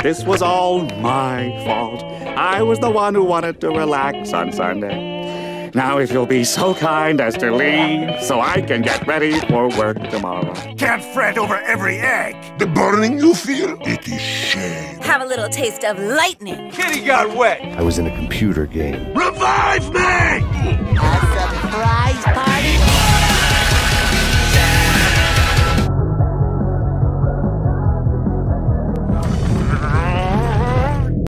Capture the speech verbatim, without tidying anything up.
This was all my fault. I was the one who wanted to relax on Sunday. Now if you'll be so kind as to leave, so I can get ready for work tomorrow. Can't fret over every egg. The burning you feel, it is shame. Have a little taste of lightning. Kitty got wet. I was in a computer game. Revive me! A surprise party?